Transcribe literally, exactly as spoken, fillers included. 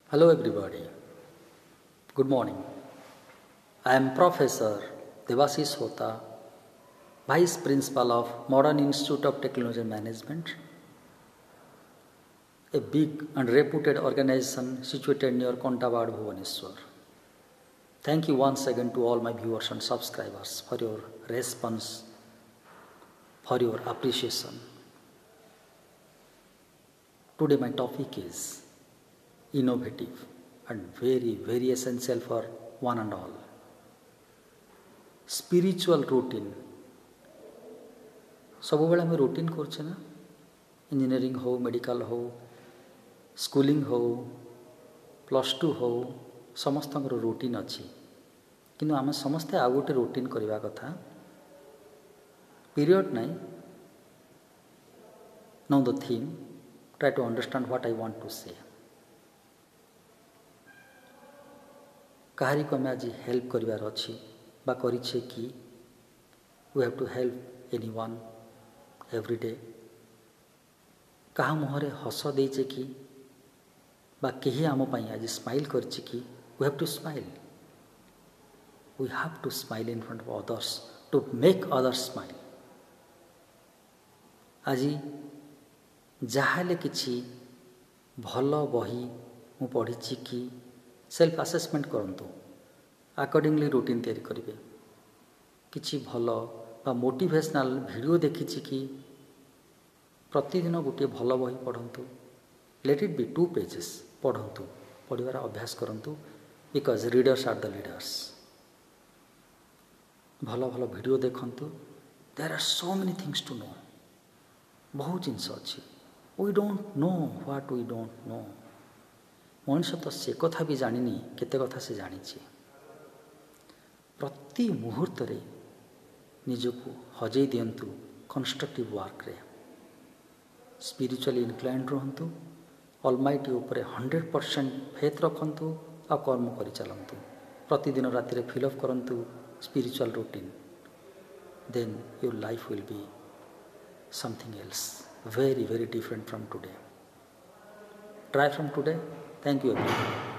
Hello everybody. Good morning. I am Professor Devasish Hota, Vice Principal of Modern Institute of Technology and Management, a big and reputed organization situated near Kontawad, Bhubaneswar. Thank you once again to all my viewers and subscribers for your response, for your appreciation. Today my topic is innovative and very very essential for one and all. Spiritual routine. सबुबले आम routine करछे ना engineering हो medical हो schooling हो plus two हो समस्त routine अच्छी किंतु आम समस्ते आ गोटे रूटीन करवा कथा पीरियड नाई know the theme try to understand what I want to say कहारी को आम आज हेल्प करिवार अच्छी बा करिछे कि we have to help anyone every day कहा मुहरे हस देचे कि बा केही आम पई आज स्माइल करछि कि we have to smile we have to smile in front of others to make others smile आज जहाले किछि भल बही मु पढ़ी कि सेल्फ असेसमेंट करंतु अकॉर्डिंगली रूटीन तैयारी करिवे किछि भल बा मोटिवेशनल वीडियो देखिछि कि प्रतिदिन गोटे भल बही पढ़ंतु let it be two pages पढ़ंतु पढ़िबार अभ्यास करंतु because readers are the leaders भल भल वीडियो देखंतु there are so many things to know बहुत जिनस अच्छी we don't know what we don't know मनुष्य तो से कथा भी जानिनी केते कथा से जानिछि प्रति मुहूर्त रे निजको हजै दियंतु कंस्ट्रक्टिव वर्क रे स्पिरिचुअली इनक्लाइंड रहंतु ऑलमाइटी ऊपर हंड्रेड परसेंट फेथ रखंतु आ कर्म करि चलंतु प्रतिदिन राति रे फिल अप करंतु spiritual routine then your life will be something else very very different from today. Try from today. Thank you everyone.